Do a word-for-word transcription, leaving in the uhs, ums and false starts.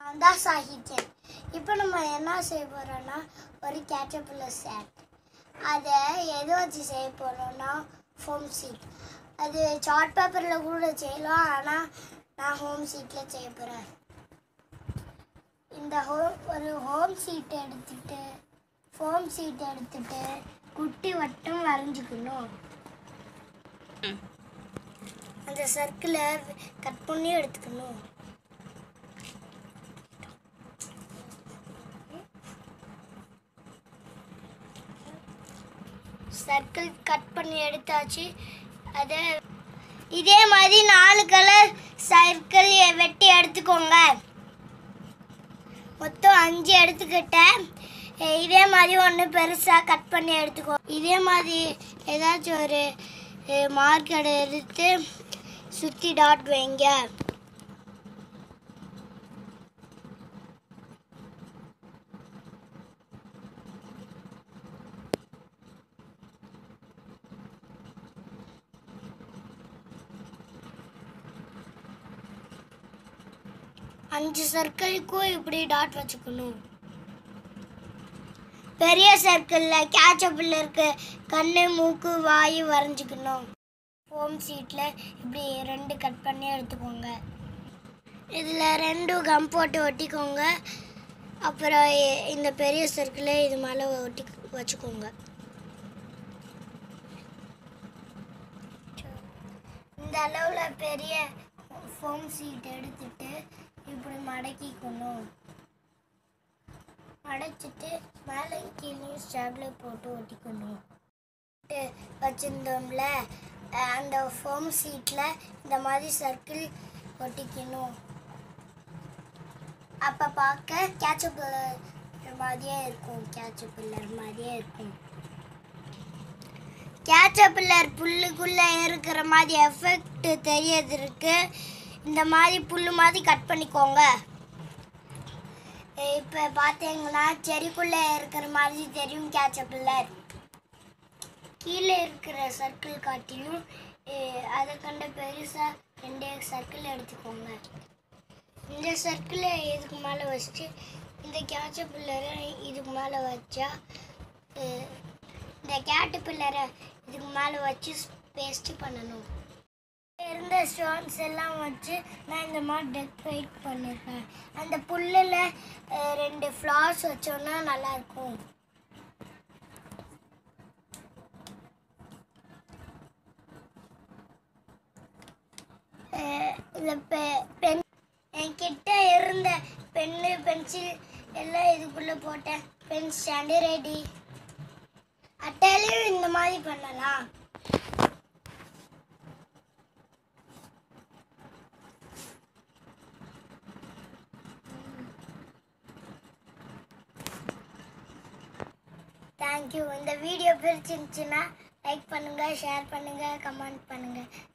அதான் சாகித்யன். இப்போ நம்ம என்ன செய்ய போகிறோன்னா ஒரு கேட்டர்பில்லர் செட். அதை எதை வச்சு செய்ய போகிறோன்னா ஃபோம் சீட். அது சார்ட் பேப்பரில் கூட செய்யலாம், ஆனால் நான் ஹோம் சீட்டில் செய்ய போகிறேன். இந்த ஹோம் ஒரு ஹோம் சீட் எடுத்துகிட்டு ஃபோம் சீட் எடுத்துகிட்டு குட்டி வட்டம் வரைஞ்சிக்கணும். அந்த சர்க்கிளை கட் பண்ணி எடுத்துக்கணும். சர்க்கிள் கட் பண்ணி எடுத்தாச்சு. அதை இதே மாதிரி நாலு கலர் சர்க்கிள் வெட்டி எடுத்துக்கோங்க. மொத்தம் அஞ்சு எடுத்துக்கிட்டேன். இதே மாதிரி ஒன்று பெருசாக கட் பண்ணி எடுத்துக்கோ. இதே மாதிரி ஏதாச்சும் ஒரு மார்க்கரை எடுத்து சுற்றி டாட் வைங்க. அஞ்சு சர்க்கிளுக்கும் இப்படி டாட் வச்சுக்கணும். பெரிய சர்க்கிளில் கேட்சப்பில்லருக்கு கண்ணு மூக்கு வாய் வரைஞ்சிக்கணும். ஃபோம் சீட்டில் இப்படி ரெண்டு கட் பண்ணி எடுத்துக்கோங்க. இதில் ரெண்டும் கம் போட்டு ஒட்டிக்கோங்க. அப்புறம் இந்த பெரிய சர்க்கிளை இது மேலே ஒட்டி வச்சுக்கோங்க. இந்த அளவில் பெரிய ஃபோம் சீட் எடுத்துட்டு இப்படி மடக்கிக்கணும். மடைச்சிட்டு மேலே கீழே ஸ்டாப்லர் போட்டு ஒட்டிக்கணும். வச்சுருந்தோம்ல அந்த ஃபோம் சீட்டில் இந்த மாதிரி சர்க்கிள் ஒட்டிக்கணும். அப்போ பார்க்க கேட்சப்பில்லர் மாதிரியே இருக்கும். கேட்சப்பில்லர் மாதிரியே இருக்கும். கேட்சப்பில்லர் புல்லுக்குள்ளே இருக்கிற மாதிரி எஃபெக்ட் தெரியறதுக்கு இந்த மாதிரி புல் மாதிரி கட் பண்ணிக்கோங்க. இப்போ பார்த்தீங்கன்னா செடிக்குள்ளே இருக்கிற மாதிரி தெரியும் கேட்சப்பில்லர். கீழே இருக்கிற சர்க்கிள் காட்டியும் அதை கண்ட பெருசாக ரெண்டு சர்க்கிள் எடுத்துக்கோங்க. இந்த சர்க்கிளை இதுக்கு மேலே வச்சுட்டு இந்த கேட்சப்பில்லரை இதுக்கு மேலே வச்சா இந்த கேட்டர்பில்லரை இதுக்கு மேலே வச்சு பேஸ்ட் பண்ணணும். இருந்த ஸ்டோன்ஸ் எல்லாம் வச்சு நான் இந்த மாதிரி டெக்கரேட் பண்ணியிருக்கேன். அந்த புல்லில் ரெண்டு ஃப்ளவர்ஸ் வச்சோன்னா நல்லாயிருக்கும். இந்த பெ பென் என்கிட்ட இருந்த பென்னு பென்சில் எல்லாம் இதுக்குள்ளே போட்டேன். Pen stand ready. அட்டையிலையும் இந்த மாதிரி பண்ணலாம். தேங்க்யூ. இந்த வீடியோ பிடிச்சிருந்துச்சுன்னா லைக் பண்ணுங்கள், ஷேர் பண்ணுங்கள், கமெண்ட் பண்ணுங்கள்.